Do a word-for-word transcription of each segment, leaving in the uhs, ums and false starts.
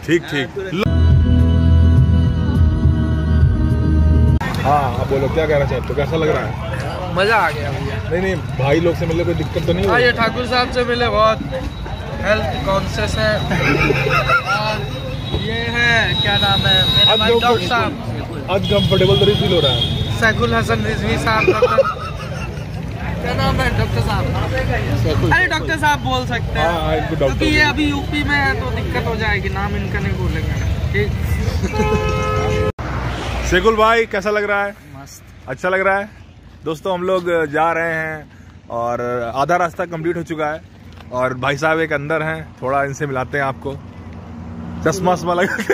ठीक ठीक। हाँ आप बोलो क्या कहना चाहते हो, कैसा लग रहा है? मजा आ गया भैया। नहीं नहीं भाई लोग से मिले कोई दिक्कत तो नहीं? हाँ ये ठाकुर साहब से मिले, बहुत हेल्थ कॉन्शियस है। और ये है क्या नाम है मेरे भाई डॉक्टर साहब, आज कंफर्टेबल तो फील हो रहा है। सैकुल हसन रिजवी साहब, क्या नाम है डॉक्टर साहब? अरे डॉक्टर साहब बोल सकते हैं क्योंकि ये अभी यूपी में है तो दिक्कत हो जाएगी, नाम इनका नहीं बोलेंगे। ठीक। सैकुल भाई कैसा लग रहा है? मस्त, अच्छा लग रहा है। दोस्तों हम लोग जा रहे हैं और आधा रास्ता कंप्लीट हो चुका है और भाई साहब एक अंदर हैं, थोड़ा इनसे मिलाते हैं आपको। चश्मा वश्मा लगा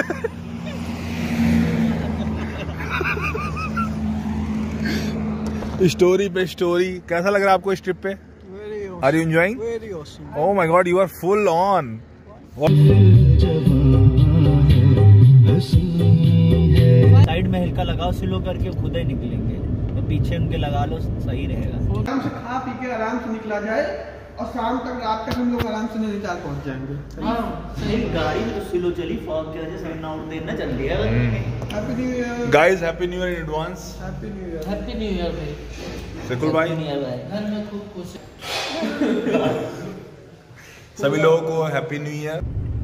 स्टोरी पे स्टोरी। कैसा लग रहा है आपको इस ट्रिप पे? Are you enjoying? Oh my god, you are full on. Side में हल्का लगाओ, स्लो करके खुद ही निकलेंगे, तो पीछे उनके लगा लो, सही रहेगा। आराम से खा पी के आराम से निकला जाए और शाम तक रात तक हम लोग आराम से नैनीताल पहुंच जाएंगे। हाँ सही, गाड़ी में तो स्लो चली, फॉग की वजह से नौ दिन ना चल लिया। Happy new year guys, happy new year in advance. Happy new year. Happy new year भाई। सैकुल भाई घर में खूब खुश सभी लोगों को हैप्पी न्यू ईयर।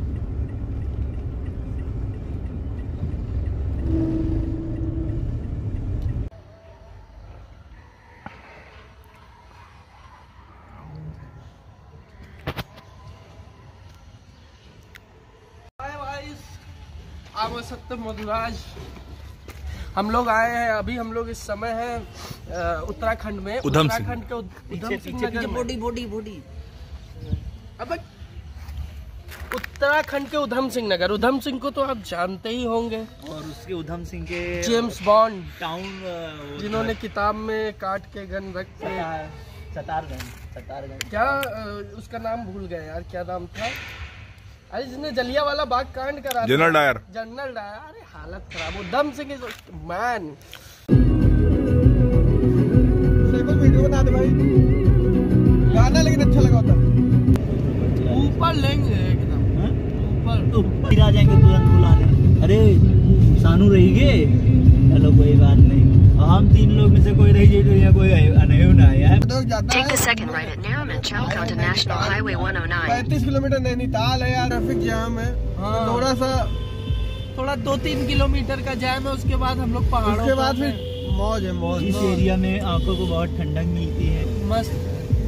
आव सत्य मधुराज। हम लोग आए हैं अभी, हम लोग इस समय है उत्तराखंड में, उत्तराखंड के उधम सिंह नगर में। बॉडी बॉडी बॉडी अब उत्तराखंड के उधम सिंह नगर, उधम सिंह को तो आप जानते ही होंगे, और उसके उधम सिंह के जेम्स बॉन्ड टाउन, जिन्होंने किताब में काट के गन रख के सतारगंज, सतारगंज क्या उसका नाम भूल गए यार, क्या नाम था? अरे जिसने जलिया वाला बाग कांड करा, जनरल डायर। General Dyer. अरे हालत खराब, Udham Singh is man. Saikul video बना दे भाई, गाना लेकिन अच्छा लगा था। ऊपर लेंगे एकदम ऊपर, ऊपर आ जाएंगे तुरंत बुलाने। अरे सानू रहेंगे, चलो कोई बात नहीं, हम तीन लोग में से कोई रह जाए तो यहाँ कोई नहीं ना है। Take the second right at Narrowman Chalco to National Highway one oh nine. पैंतीस किलोमीटर नैनीताल है यार, ट्रैफिक जाम है। हाँ। थोड़ा सा थोड़ा दो तीन किलोमीटर का जाम है, उसके बाद हम लोग पहाड़ों उसके बाद पर फिर मौज है, मौज। इस एरिया में आंखों को बहुत ठंडक मिलती है, मस्त।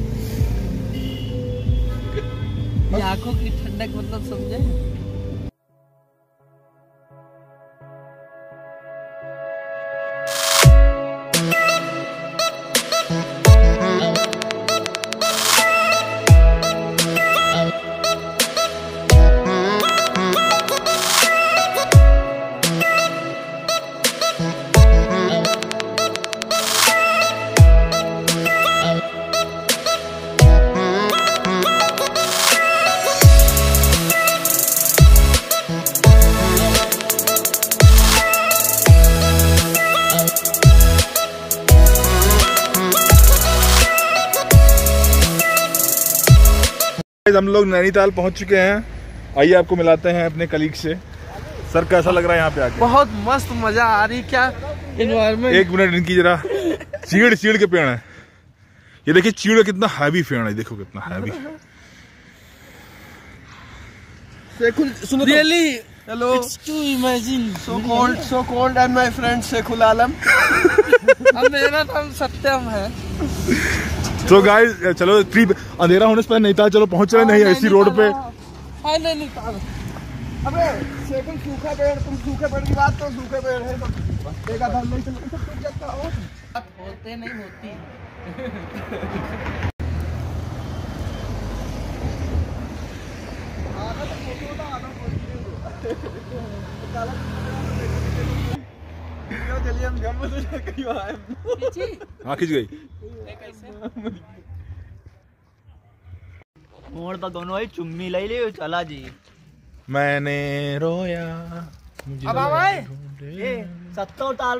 ये आंखों की ठंडक मतलब समझे? हम लोग नैनीताल पहुंच चुके हैं। आइए आपको मिलाते हैं अपने कलीग से। सर कैसा लग रहा है यहाँ पे आके? बहुत मस्त, मजा आ रही। क्या एनवायरनमेंट। एक मिनट इनकी जरा, चीड़ चीड़ के पेड़ है ये, देखिए चीड़ का कितना हैवी पेड़ है, देखो कितना हैवी। सैकुल सुनो really hello, it's to imagine. So cold, so cold and my friend Saikul Alam. अब मेरा नाम सत्यम है। तो गाइस चलो, ट्रिप अंधेरा होने से पहले नैनीताल चलो पहुंच रहे, नहीं ऐसी रोड पे। हाँ नैनीताल। अबे सैकुल सूखा पेड़, तुम सूखे पेड़ की बात, तो सूखे पेड़ है तो एक आधा नहीं चल हो। बात होते नहीं होती। चलिए हम जम्मू से कहीं आए। हाँ खिंच गई। मोड़ पर दोनों ही चुम्मी ले ले, चला जी। मैंने रोया अब आवाए सत्तो ताल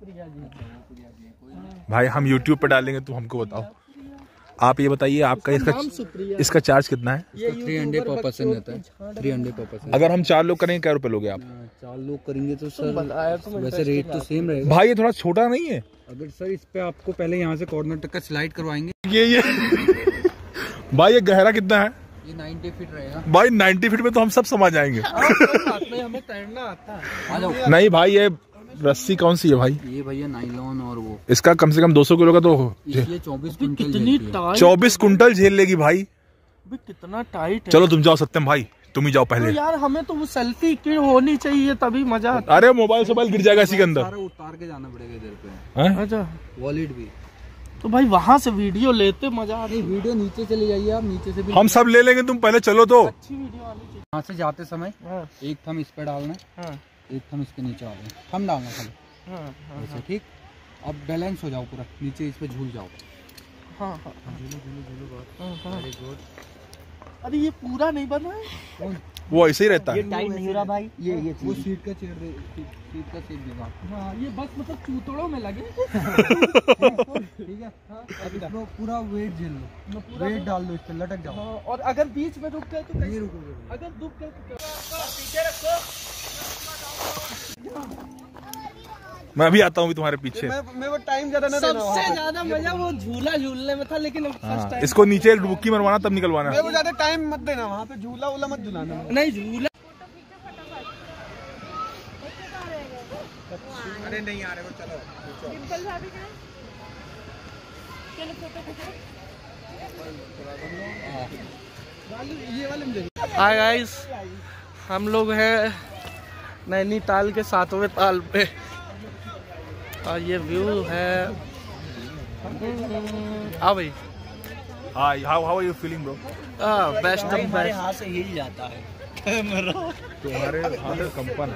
प्रिया जी। भाई हम यूट्यूब पे डालेंगे, तुम हमको बताओ। आप ये बताइए आपका इसका इसका चार्ज कितना है? थ्री हंड्रेड पर पर्सन रहता है। Three hundred per person. अगर हम चार लोग करेंगे क्या रुपए लोगे आप? चार लोग करेंगे तो सर वैसे रेट तो सेम रहेगा। भाई ये थोड़ा छोटा नहीं है? अगर सर इस पे आपको पहले यहाँ से कॉर्नर तक का स्लाइड करवाएंगे। ये ये भाई ये गहरा कितना है? ये नाइन्टी फीट रहेगा। भाई नाइन्टी फीट में तो हम सब समा जाएंगे। हमें तैरना आता है। नहीं भाई ये रस्सी कौन सी है भाई? ये भैया नाइलॉन और वो इसका कम से कम दो सौ किलो का तो ये चौबीस कुंटल कितनी टाइट, चौबीस कुंटल झेल लेगी भाई। कितना टाइट है। चलो तुम जाओ सत्यम भाई, तुम ही जाओ पहले। तो यार हमें तो वो सेल्फी की होनी चाहिए तभी मजा आता। अरे मोबाइल सोबाइल गिर जाएगा इसी के अंदर। सारा उतार के जाना पड़ेगा इधर पे। अच्छा वॉलेट भी। तो भाई वहाँ से वीडियो लेते मजा आ रही। वीडियो नीचे चले जाइए आप, नीचे से भी हम सब ले लेंगे, तुम पहले चलो तो। अच्छी वीडियो आनी चाहिए। यहाँ से जाते समय एक थम इस पे डालना, हाँ, एक थम इसके नीचे डालना, थम डालना खाली हाँ, हाँ, ऐसे, ठीक। अब बैलेंस हो जाओ पूरा, नीचे इस पे झूल जाओ। हाँ, हाँ, झूलो झूलो झूलो बहुत। हाँ, हाँ। Very good. अरे ये पूरा नहीं बना है। वो ऐसे ही रहता है। टाइट नहीं हो रहा भाई। ये ये वो सीट का चेयर दे, सीट का सीट देगा। हाँ, ये बस मतलब चूतड़ों में लगे। ठीक है। अब इसको पूरा वेट झेल लो, वेट डाल लो इस पे, लटक जाओ। हाँ, और अगर बीच में रुक गए तो नहीं कैसे? रुकोगे। अगर रुक गए तो क्या? पीछे रखो। मैं अभी आता हूँ तुम्हारे पीछे। मैं मैं वो टाइम ज्यादा ना देना। सबसे ज्यादा मजा वो झूला झूलने में था, लेकिन फर्स्ट हाँ, टाइम इसको नीचे डुबकी मरवाना तब निकलवाना मैं वो ज्यादा टाइम मत देना, वहाँ पे झूला वूला मत झूलाना। नहीं झूला। अरे नहीं आ रहे वो, चलो ये वाले में। हाय गाइस, हम लोग हैं नैनीताल के सातवें ताल पे और ये व्यू है। आ भाई, hi, how how are you feeling bro? Best of हमारे बेस्ट। हाथ से हिल जाता है। तुम्हारे हाथ में कंपन।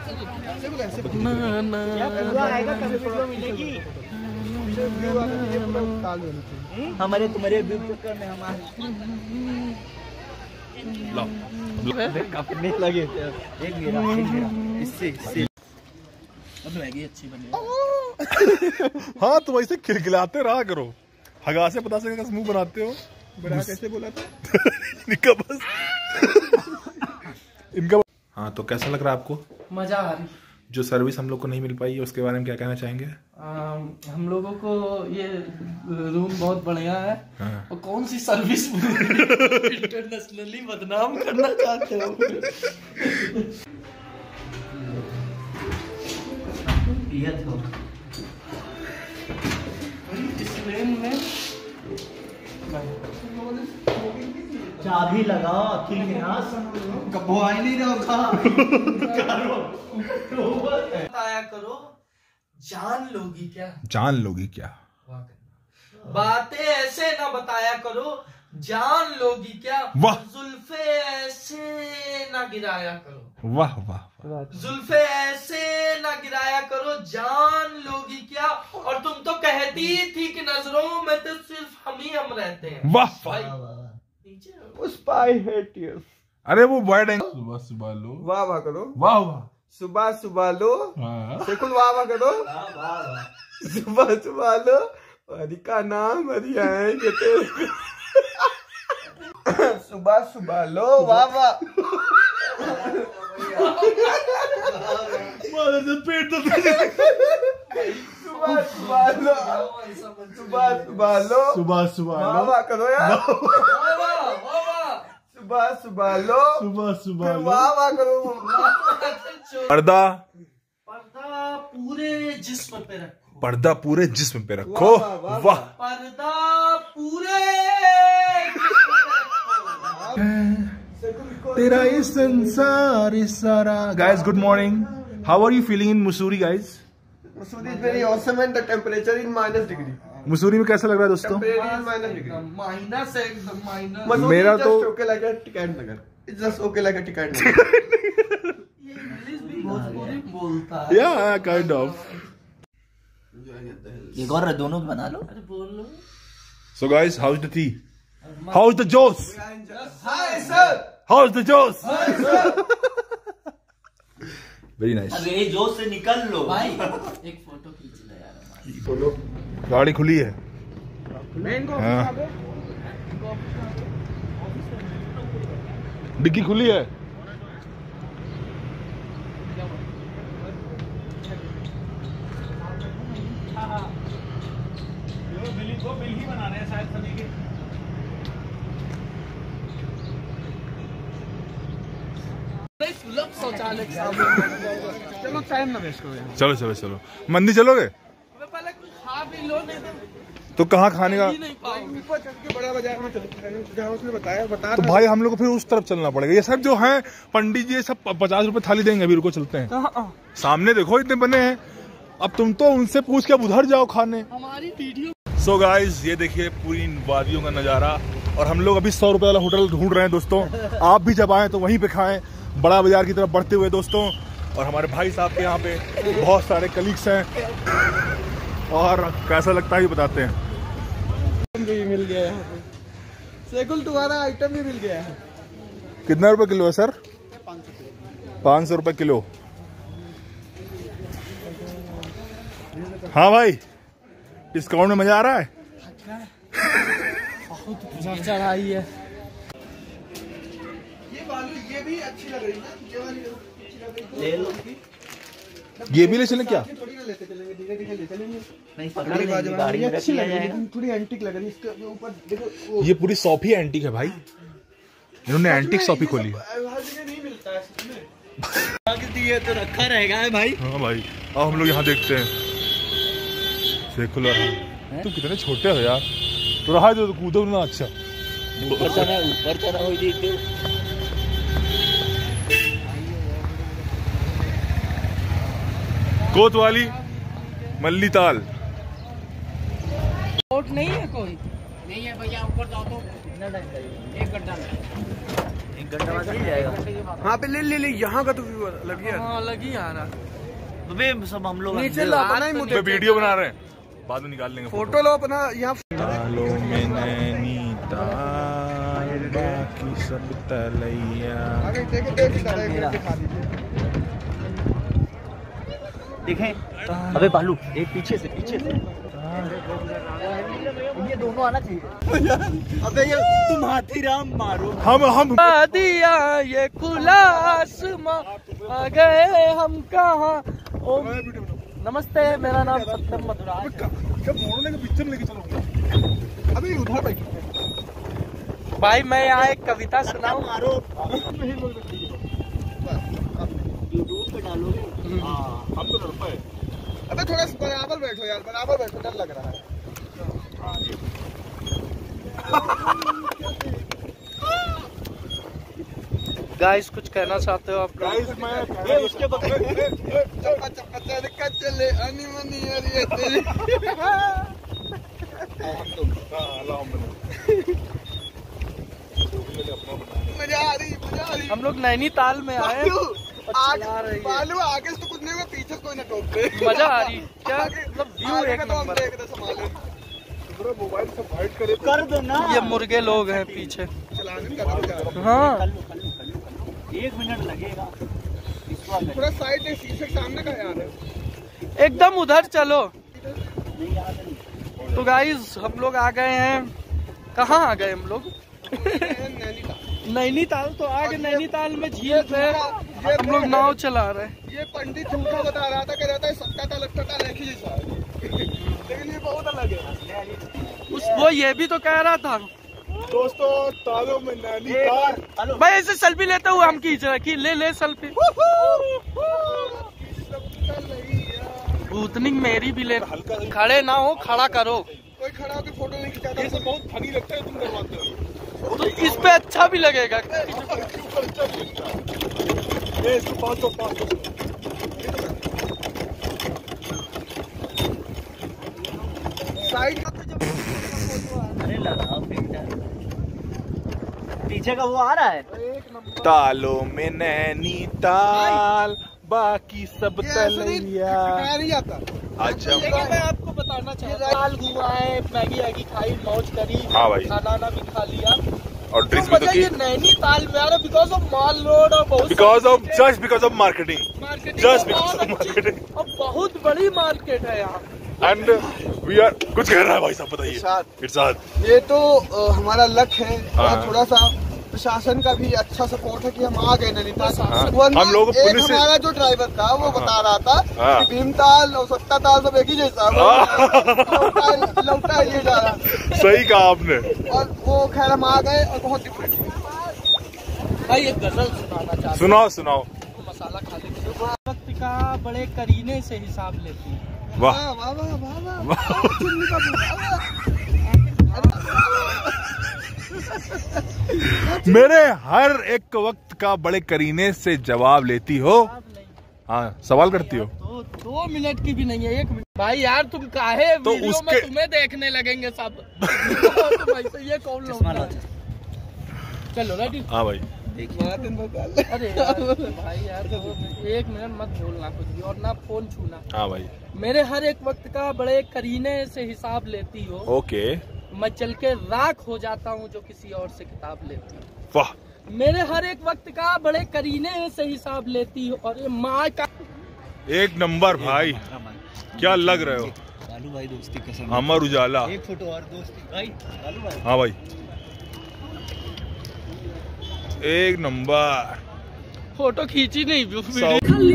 हमारे तुम्हारे व्यू चक्कर में हमारे लो अपने लगे थे। एक मेरा, एक मेरा, इससे इससे अब मैगी अच्छी बनी। हाँ तुम ऐसे खिलखिलाते रहा करो। हगा से पता से मुंह बनाते हो। बड़ा कैसे बोला था? इनका बस इनका। हाँ तो कैसा लग रहा है आपको? मजा आ रही। जो सर्विस हम लोग को नहीं मिल पाई है उसके बारे में क्या कहना चाहेंगे? आ, हम लोगों को ये रूम बहुत बढ़िया है। हाँ। और कौन सी सर्विस इंटरनेशनली बदनाम करना चाहते हो? ये तो इस ट्रेन में चाबी लगाओ अखिल के नास। कबो आ ही नहीं रहा बताया करो, जान लोगी क्या? जान लोगी क्या? बातें ऐसे ना बताया करो, जान लोगी क्या? वाह। जुल्फे ऐसे ना गिराया करो, वाह वाह वाह। जुल्फे ऐसे ना गिराया करो, जान लोगी क्या? और तुम तो कहती थी कि नजरों में तो सिर्फ हम ही हम रहते हैं। वाह भाई, वाह। नीचे स्पाई हेट यू। अरे वो वर्ड है। सुबह सुबह लो, वाह वाह करो, वाह वाह। सुबह सुबह लो, हाँ। बिल्कुल वाह वाह करो, सुबह सुबह लो, हरि का नाम हरि आएंगे तेरे। सुबह सुबह लो, वाह वाह। पेट दर्द। सुबह सुबह लो, सुबह सुबह लो, सुबह सुबह वाह लो, वाह करो यार। वाह वाह, वाह वाह। सुबह सुबह लो, सुबह सुबह फिर लो। वाह वाह करो। पर्दा, पर्दा पूरे जिस्म पे रखो, पर्दा पूरे जिस्म पे रखो। वाह, वाह, वाह, वाह। पर्दा पूरे तेरा ये संसार इस सारा। Guys, good morning. How are you feeling in Mussoorie, guys? Mussoorie is very awesome and the temperature in minus degree. मुसूरी में कैसा लग रहा है दोस्तों? Temperature is minus degree. Minus है, एकदम माइनस। Mussoorie मेरा is तो- just okay like a Tikait Nagar. It's just okay like a Tikait Nagar. ये इंग्लिश भी भोजपुरी बोलता है। Yeah, kind of. एक और दोनों बना लो। अरे बोल लो। So guys, how's the tea? How's the juice? Hi sir. How's the juice? Very nice. अरे जोश से निकल लो भाई एक फोटो खींच ले यार। गाड़ी खुली है। हाँ। डिग्गी खुली है। वो बिल ही बना रहे हैं शायद सभी के। शौचालय चलो टाइम ना वेस्ट करो। चलो चलो चलो मंदिर चलोगे? पहले खा भी लो, नहीं तो कहाँ खाने का? ऊपर चढ़ के बड़ा बाजार में चलते हैं, जहाँ उसने बताया बता। तो भाई हम लोग को फिर उस तरफ चलना पड़ेगा। ये सब जो हैं पंडित जी सब पचास रुपए थाली देंगे। अभी रुको चलते हैं। सामने देखो इतने बने हैं। अब तुम तो उनसे पूछ के अब उधर जाओ खाने। हमारी वीडियो। सो गाइस ये देखिए पूरी वादियों का नज़ारा। और हम लोग अभी सौ रुपए वाला होटल ढूंढ रहे हैं दोस्तों। आप भी जब आए तो वहीं पे खाएं, बड़ा बाजार की तरफ बढ़ते हुए दोस्तों। और हमारे भाई साहब के यहाँ पे बहुत सारे कलीग्स हैं और कैसा लगता है ये बताते हैं। भी मिल गया यहाँ पे। सेकुल तुम्हारा आइटम भी मिल गया है। कितना रुपए किलो है सर? पाँच सौ रुपए किलो। हाँ भाई डिस्काउंट में मजा आ रहा है। बहुत चढ़ाई है। ये बालू ये भी अच्छी लग रही है ना, ये वाली अच्छी लग रही है। ले लो। ये भी ले चलें क्या? थोड़ी ना लेते चलेंगे, धीरे धीरे ले चलेंगे। नहीं पकड़ लेंगे, गाड़ी ये में अच्छी रख लग लिया रही है, जाएगा। लेकिन थोड़ी एंटीक लग रही है। इसके ऊपर देखो वो ये पूरी शॉप ही एंटीक है भाई। इन्होंने एंटीक शॉप ही खोली है। हर जगह नहीं मिलता है इसमें। दिए तो रखा रहेगा है भाई। हाँ भाई अब हम लोग यहाँ देखते हैं। सेकुलर तुम कितने छोटे हो यार। तो रहा जो कूदो ना। अच्छा ऊपर चढ़ा ऊपर चढ़ा हुई देख दो। कोतवाली मल्ली ताल। बोट नहीं है कोई? नहीं है भैया, ऊपर जाओ तो कितना टाइम लगेगा? एक घंटा एक घंटा बाद मिल जाएगा। हाँ पे ले ले ले, यहाँ का तो व्यू अलग ही है। हाँ अलग ही आ रहा। तो वे सब हम लोग नीचे लो अपना ही मुद्दे। वीडियो बना रहे हैं, बाद में निकाल लेंगे फोटो लो अपना यहाँ। तालों में नैनीताल बाकी सब तलैया। आगे देखो देख दिखा दीजिए। देखें। अबे बालू एक पीछे से पीछे से। ये दोनों आना चाहिए। अबे ये तुम हाथी राम मारो। हम हम दिया ये खुला आसमां, आ गए हम कहाँ। ओम नमस्ते, मेरा नाम सत्यम मथुरा। जब मोड़ने के पिक्चर लेके चलो। अभी उधर बैठो। भाई मैं यहाँ एक कविता सुनाऊं? मारो। यूट्यूब पे डालोगे। हाँ हम तो डर पाए। अबे थोड़ा बराबर बैठो यार, बराबर बैठो, डर लग रहा है। गाइस कुछ कहना चाहते हो आप? गाइस मैं ये उसके बगल चप्पा चप्पा चढ़ चले अनी मनी अरे तेरी। मजा आ रही मजा आ रही। हम लोग नैनीताल में आए। आगे बालू आगे से तो कुछ नहीं हुआ, पीछे कोई ना टोक दे। मजा आ रही क्या? मतलब व्यू एक नंबर। मोबाइल से फाइट करे कर दो ना। ये मुर्गे लोग हैं पीछे। चलाने का तरीका। हाँ एक मिनट लगेगा। थोड़ा साइड है, शीशे के सामने का यार है। एकदम उधर चलो। तो गाइस हम लोग आ गए हैं। कहाँ आ गए हम लोग? नैनीताल। तो आगे नैनीताल में झील पे हम लोग नाव चला रहे हैं। ये पंडित झूठा बता रहा था, कह रहा था सत्ता ताल अट्ठा ताल एक ही जैसा है, लेकिन ये बहुत अलग है। उस वो ये भी तो कह रहा था। दोस्तों तालों में नैनीताल। भाई ऐसे सेल्फी लेते हुए हम खींच रहे कि ले ले सेल्फी। भूतनी मेरी भी ले। खड़े ना हो, खड़ा करो। कोई खड़ा होकर फोटो नहीं खिंचाता। ये सब बहुत फनी लगता है तुम करवाते हो। तो इस पे अच्छा भी लगेगा। ये इसको पाँच सौ पाँच सौ। साइड अरे लगाओ फिल्टर। पीछे का वो आ रहा है। तालों में नैनीताल बाकी सब तलैया। नहीं आता। अच्छा लेकिन मैं आपको बताना चाहता हूँ, साल घुमाए, मैगी वैगी खाई, मौज करी। हाँ भाई। खाना वाना भी खा लिया। और ड्रिंक्स भी तो मजा की। ये नैनीताल में आ रहा बिकॉज ऑफ माल रोड और बहुत because of just because of marketing. Marketing Just because of marketing. और बहुत बड़ी मार्केट है यहाँ। एंड वी आर कुछ कह रहा है भाई साहब, बताइए। इरशाद, ये तो आ, हमारा लक है हाँ। और थोड़ा सा प्रशासन का भी अच्छा सपोर्ट है कि हम आ गए नैनीताल। हाँ। वरना हम लोग एक पुलिस से- हमारा जो ड्राइवर था वो बता रहा था हाँ। कि भीमताल और सत्ता ताल सब एक ही जैसा है। लौटा लौटा ये जा रहा। सही कहा आपने। और वो खैर हम आ गए और बहुत डिफरेंट। भाई एक गजल सुनाना चाहता सुनाओ सुनाओ। हूँ, मसाला खा लेते वक्त का बड़े करीने से हिसाब लेती है। वाह वाह वाह वाह वाह। चुन्नी का मेरे हर एक वक्त का बड़े करीने से जवाब लेती हो। हाँ, सवाल करती हो। दो दो मिनट की भी नहीं है, एक मिनट। भाई यार तुम काहे तो वीडियो उसके- में तुम्हें देखने लगेंगे सब। तो भाई से ये कौन लोग? चलो रेडी। हाँ भाई, अरे यार, भाई यार दो- एक मिनट मत बोलना कुछ भी और ना फोन छूना। हाँ भाई, मेरे हर एक वक्त का बड़े करीने से हिसाब लेती हो। ओके। मैं चल के राख हो जाता हूँ जो किसी और से किताब लेती हो। वाह, मेरे हर एक वक्त का बड़े करीने से हिसाब लेती हो। और ये माँ का एक नंबर भाई, क्या लग रहे हो? बालू भाई दोस्ती कसम। अमर उजाला। एक फोटो और दोस्ती भाई बालू भाई। हाँ भाई, एक नंबर। फोटो खींची नहीं वीडियो।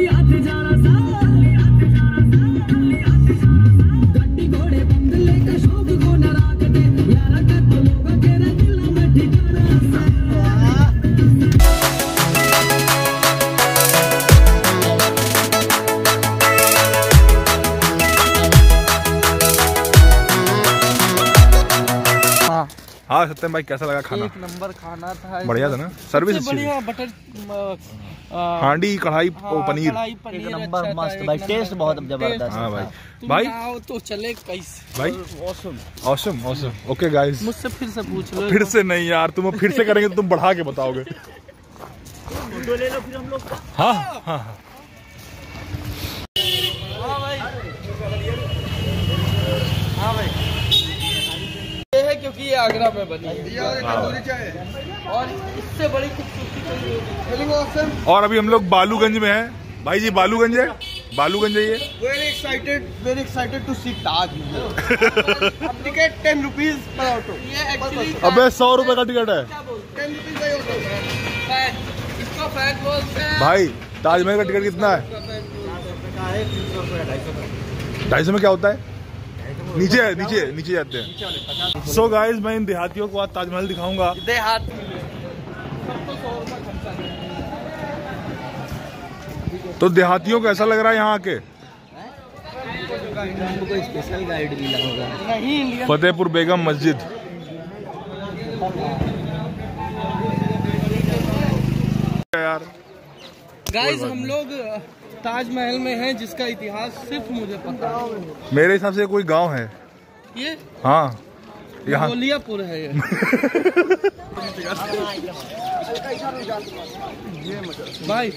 हाँ सत्यम भाई, कैसा लगा खाना? एक नंबर खाना था। बढ़िया था ना? सर्विस सबसे अच्छी थी। बढ़िया बटर आ, हांडी कढ़ाई हाँ, ओ पनीर। कढ़ाई पनीर एक नंबर अच्छा था, मस्त एक भाई, नंबर। टेस्ट बहुत टेस्ट जबरदस्त हाँ भाई। तुम भाई आओ तो चले कैसे भाई awesome. Awesome awesome. Okay guys, मुझसे फिर से पूछ लो। फिर से नहीं यार, तुम फिर से करेंगे तो तुम बढ़ा के बताओगे। फोटो ले लो फिर हम लोग का। हाँ हाँ हाँ। हाँ भाई, हाँ भाई, ये है क्योंकि ये आगरा में बनी है तंदूरी चाय और इससे बड़ी खूबसूरती कोई होगी। Feeling awesome. और अभी हम लोग बालूगंज में हैं। भाई जी बालूगंज है, बालूगंज है ये। Very excited very excited to see Taj. Ticket ten rupees पर ऑटो। ये एक्चुअली अबे सौ रुपए का टिकट है टेन रुपीज का ऑटो। फैन, इसको फैन बोलते हैं भाई। ताजमहल का टिकट कितना है? ढाई सौ में क्या होता है? नीचे है, नीचे नीचे जाते हैं। सो गाइस, मैं इन देहातियों को आज ताजमहल दिखाऊंगा। देहात। तो देहातियों को ऐसा लग रहा है यहाँ आके? हमको कोई स्पेशल गाइड मिला होगा। नहीं इंडियन। फतेहपुर बेगम मस्जिद। यार गाइस हम लोग ताजमहल में हैं जिसका इतिहास सिर्फ मुझे पता है। मेरे हिसाब से कोई गांव है। ये हाँ, यहाँ गोलियापुर है ये। भाई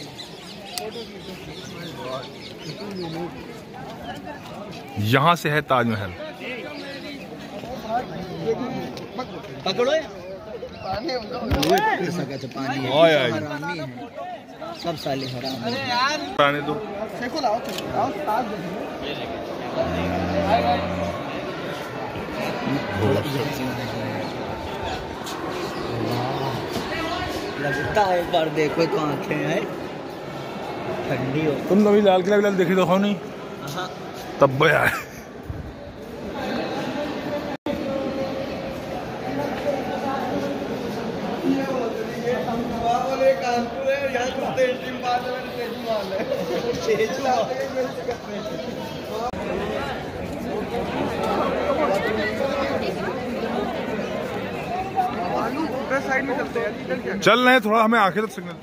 यहाँ से है ताजमहल। पकड़ो पानी है। ओए ओए। हरामी है सब साले हरामी। अरे यार आने दो। देखो लाओ चलो लाओ ताज देखो। लगता है एक बार देखो तो आंखें हैं ठंडी हो। तुम कभी लाल किला विलाल देखे तो हो नहीं? हाँ। तब भैया बोले कानपुर है यहाँ तो तेज टीम बात है तेज माल है तेज लाओ। साइड में चलते हैं इधर क्या? चल रहे हैं, थोड़ा हमें आखिर तक सिग्नल।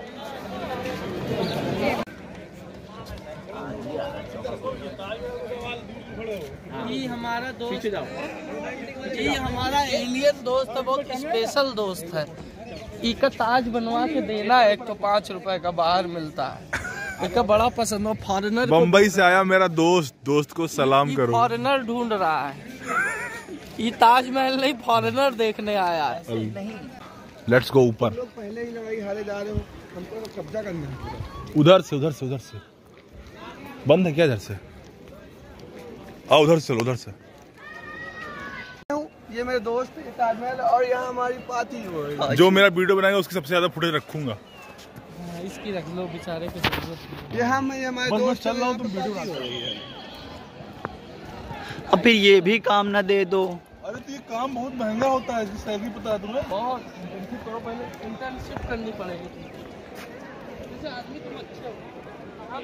ये हमारा दोस्त ये हमारा एलियन दोस्त है, बहुत स्पेशल दोस्त है। इका ताज बनवा के देना है, एक तो पाँच रुपए का बाहर मिलता है। इका बड़ा पसंद है फॉरेनर। बम्बई से आया मेरा दोस्त, दोस्त को सलाम करो। फॉरेनर ढूंढ रहा है। ये ताजमहल नहीं फॉरेनर देखने आया है। लेट्स गो ऊपर। लोग पहले ही लड़ाई हारे जा रहे हो, हमको तो कब्जा करना है। उधर से उधर से उधर से बंद है क्या? इधर से आओ उधर से चलो, उधर से। ये मेरे दोस्त है ताजमहल, और यहाँ हमारी पाती है। जो मेरा वीडियो बनाएगा उसकी सबसे ज्यादा फुटेज रखूंगा। इसकी रख लो बेचारे को जरूरत नहीं। ये हम ये हमारे दोस्त चल रहा हूँ, तुम वीडियो बना रही है। अब फिर ये भी काम ना दे दो। अरे तो ये काम बहुत महंगा होता है, इसकी सैलरी पता है तुम्हें? बहुत इंटर्नशिप करो, पहले इंटर्नशिप करनी पड़ेगी। जैसे आदमी तुम अच्छे हो। हाँ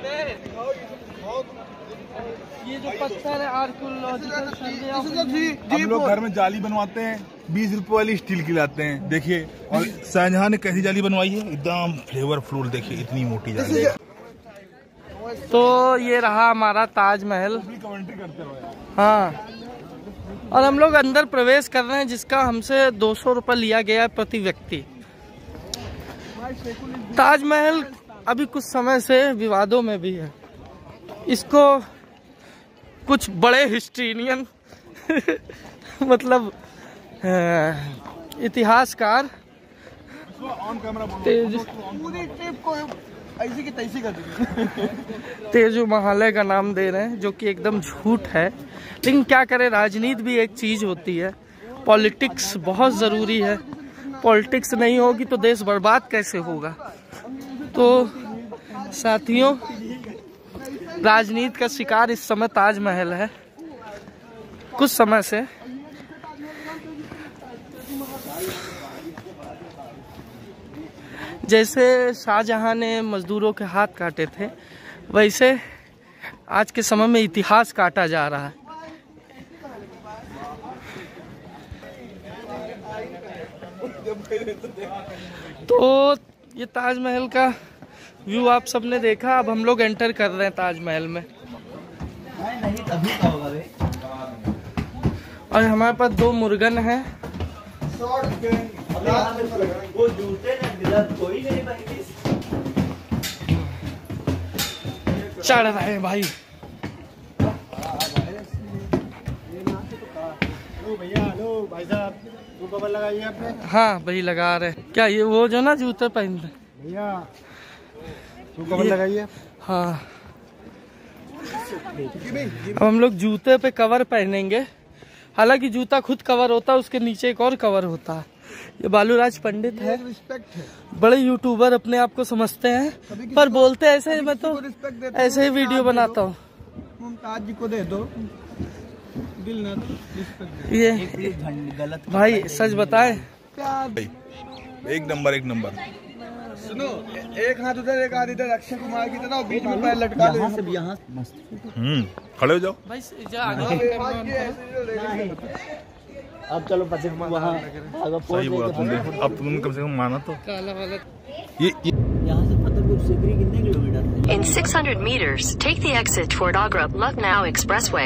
ये जो पत्थर है आर्कियोलॉजिकल सर्वे, हम लोग घर में जाली बनवाते हैं, बीस रुपए वाली स्टील की लाते हैं। देखिए, और शाहजहां ने कैसी जाली बनवाई है, एकदम फ्लेवरफुल। देखिए इतनी मोटी जाली। तो ये रहा हमारा ताजमहल। कमेंट्री करते रहो। हाँ, और हम लोग अंदर प्रवेश कर रहे हैं, जिसका हमसे दो सौ रुपये लिया गया है प्रति व्यक्ति। ताजमहल अभी कुछ समय से विवादों में भी है। इसको कुछ बड़े हिस्ट्रीनियन मतलब इतिहासकार तेज पूरी ट्रिप को ऐसी की तैसी कर दी। तेजू महालय का नाम दे रहे हैं, जो कि एकदम झूठ है। लेकिन क्या करें, राजनीति भी एक चीज होती है। पॉलिटिक्स बहुत जरूरी है। पॉलिटिक्स नहीं होगी तो देश बर्बाद कैसे होगा। तो साथियों, राजनीति का शिकार इस समय ताजमहल है। कुछ समय से जैसे शाहजहां ने मजदूरों के हाथ काटे थे, वैसे आज के समय में इतिहास काटा जा रहा है। तो ये ताजमहल का व्यू आप सबने देखा। अब हम लोग एंटर कर रहे हैं ताजमहल में। नहीं तभी का होगा बे। और हमारे पास दो मुर्गन हैं। वो जूते ने गिलत कोई नहीं पहनी। चढ़ रहे हैं भाई। भैया हेलो भाई साहब, टू कवर लगाइए आपने। हाँ भाई लगा रहे। क्या ये वो जो ना जूते पहनते भैया टू कवर लगाइए। हाँ, अब हम लोग जूते पे कवर पहनेंगे। हालांकि जूता खुद कवर होता है, उसके नीचे एक और कवर होता है। ये बालूराज पंडित है, रिस्पेक्ट है। बड़े यूट्यूबर अपने आप को समझते हैं, पर बोलते ऐसे। मैं तो ऐसे ही वीडियो बनाता हूँ। मुमताज जी को दे दो दिल ना, रिस्पेक्ट ये गलत भाई सच बताए, प्यार। एक नंबर, एक नंबर। सुनो, एक हाथ उधर एक हाथ इधर, अक्षय कुमार की तरह बीच में पैर लटका ले। यहाँ से भी यहाँ मस्त। हम्म खड़े हो जाओ भाई अब चलो पचे वहाँ अगर सही बोला तुमने। अब तुमने कम से कम माना तो। काला वाला ये, ये यहाँ से फतेहपुर सीकरी कितने किलोमीटर है? In six hundred meters, take the exit toward Agra Lucknow Expressway.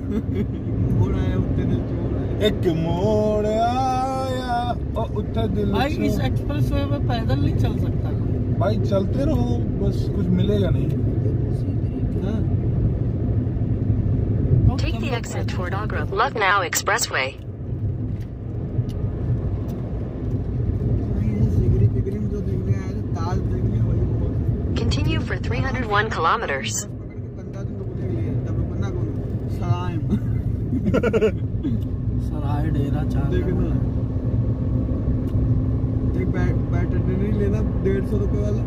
एक मोड़ आया और उठा दिल। भाई इस एक्सप्रेस वे में पैदल नहीं चल सकता। भाई चलते रहो, बस कुछ मिलेगा नहीं। Take the exit toward Agra Lucknow Expressway. Continue for three hundred one kilometers. सराय डेरा चार। एक बैटरी नहीं लेना डेढ़ सौ रुपए वाला।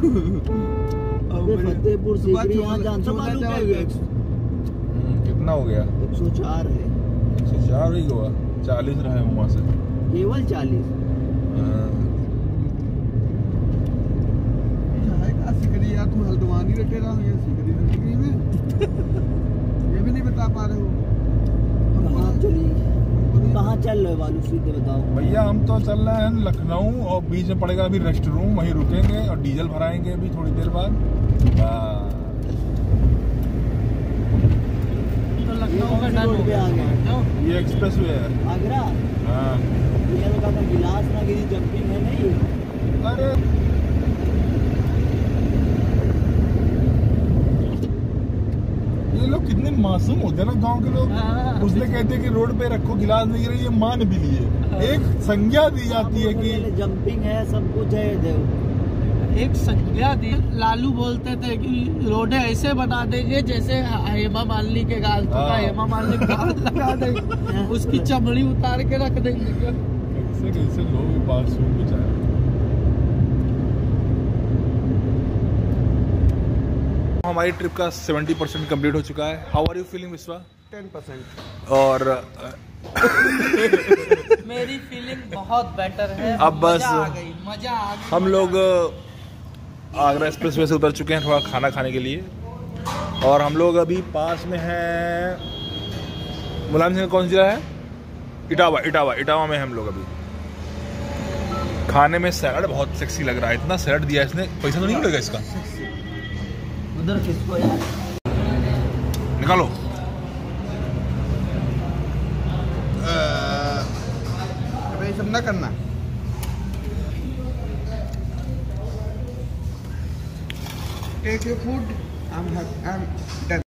फतेहपुर सीकरी यहाँ जानते हो कितना हो गया? एक सौ चार है। एक सौ चार ही हुआ, चालीस रहा है वहाँ से। केवल चालीस। सिकरी यार, तुम हल्द्वानी रखे रहा हो, सिकरी सिकरी में ये भी नहीं बता पा रहे हो। कहाँ चली कहाँ चल रहे वालू, सीधे बताओ भैया। हम तो चल रहे हैं लखनऊ, और बीच में पड़ेगा अभी रेस्ट रूम, वहीं रुकेंगे और डीजल भराएंगे अभी थोड़ी देर बाद। तो लखनऊ का डन हो गया। ये एक्सप्रेस वे है आगरा। हाँ। ये लोग का गिलास ना गिरी जंपिंग है नहीं। अरे ये लोग कितने मासूम होते हैं ना गांव के लोग। हाँ। उसने कहते हैं कि रोड पे रखो, गिलास नहीं गिरे, ये मान भी लिए। एक संज्ञा दी जाती है कि जंपिंग है, सब कुछ है। एक संज्ञा दी। लालू बोलते थे कि रोडे ऐसे बना देंगे जैसे हेमा मालिनी के गाल तो हाँ। हेमा मालिनी गाल लगा देंगे, उसकी चमड़ी उतार के रख देंगे। कैसे कैसे लोग बात सुन बेचारे। हमारी ट्रिप का सेवेंटी परसेंट कम्प्लीट हो चुका है। How are you feeling Vishwa? Ten percent. और मेरी फीलिंग बहुत बेटर है। अब बस मजा आ गई, मजा आ गई। हम लोग आगरा एक्सप्रेसवे से उतर चुके हैं थोड़ा खाना खाने के लिए, और हम लोग अभी पास में हैं मुलायम सिंह कौन सी जगह है? इटावा। इटावा इटावा में हम लोग अभी। खाने में सैलड बहुत सेक्सी लग रहा है। इतना सैलड दिया इसने, पैसा तो नहीं लगेगा इसका? उधर किसको यार निकालो। अबे ये सब ना करना। Take your food. I am I am done.